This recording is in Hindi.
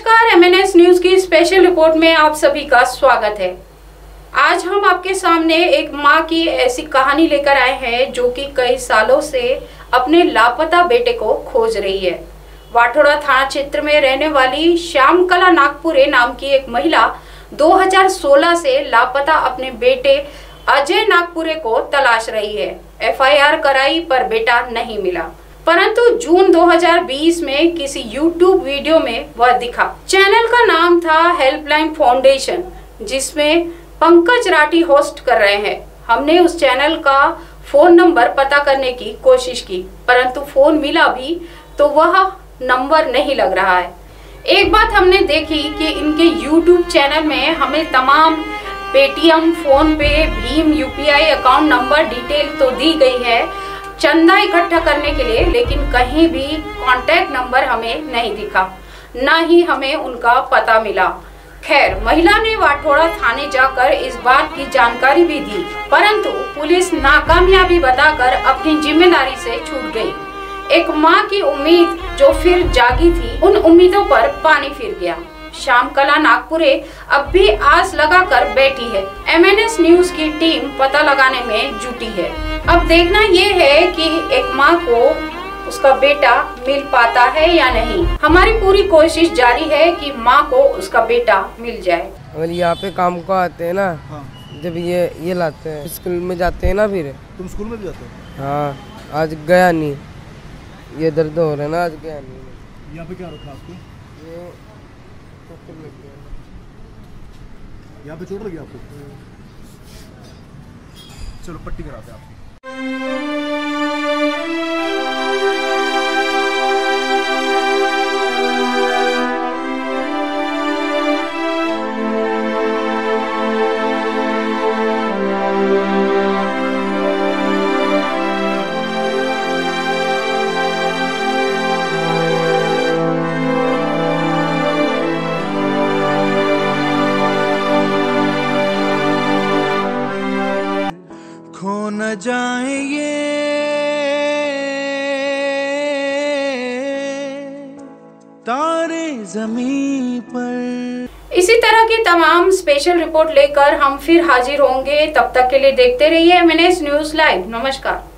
नमस्कार, एमएनएस न्यूज की स्पेशल रिपोर्ट में आप सभी का स्वागत है। आज हम आपके सामने एक मां की ऐसी कहानी लेकर आए हैं जो कि कई सालों से अपने लापता बेटे को खोज रही है। वाठोड़ा थाना क्षेत्र में रहने वाली श्यामकला नागपुरे नाम की एक महिला 2016 से लापता अपने बेटे अजय नागपुरे को तलाश रही है। एफआईआर कराई पर बेटा नहीं मिला, परंतु जून 2020 में किसी YouTube वीडियो में वह दिखा। चैनल का नाम था हेल्पलाइन फाउंडेशन, जिसमें पंकज राठी होस्ट कर रहे हैं। हमने उस चैनल का फोन नंबर पता करने की कोशिश की, परंतु फोन मिला भी तो वह नंबर नहीं लग रहा है। एक बात हमने देखी कि इनके YouTube चैनल में हमें तमाम पेटीएम, फोन पे, भीम, UPI अकाउंट नंबर डिटेल तो दी गई है चंदा इकट्ठा करने के लिए, लेकिन कहीं भी कांटेक्ट नंबर हमें नहीं दिखा, ना ही हमें उनका पता मिला। खैर, महिला ने वाठोड़ा थाने जाकर इस बात की जानकारी भी दी, परंतु पुलिस नाकामयाबी बताकर अपनी जिम्मेदारी से छूट गई। एक मां की उम्मीद जो फिर जागी थी, उन उम्मीदों पर पानी फिर गया। श्यामकला नागपुरे अब भी आस लगाकर बैठी है। एमएनएस न्यूज की टीम पता लगाने में जुटी है। अब देखना ये है कि एक मां को उसका बेटा मिल पाता है या नहीं। हमारी पूरी कोशिश जारी है कि मां को उसका बेटा मिल जाए। अगर यहाँ पे काम को आते हैं ना, हाँ। जब ये लाते हैं, स्कूल में जाते हैं ना, फिर तुम स्कूल में भी जाते हो? हाँ, आज गया नहीं, ये दर्द हो रहा है ना, आज गया नहीं। यहाँ पे क्या रखा आपको? ये चक्कर लग गया। यहाँ पे चोट लगी आपको? चलो पट्टी कराते हैं आपकी। खो न जाए ये तारे ज़मीं पर। इसी तरह की तमाम स्पेशल रिपोर्ट लेकर हम फिर हाजिर होंगे। तब तक के लिए देखते रहिए एमएनएस न्यूज लाइव। नमस्कार।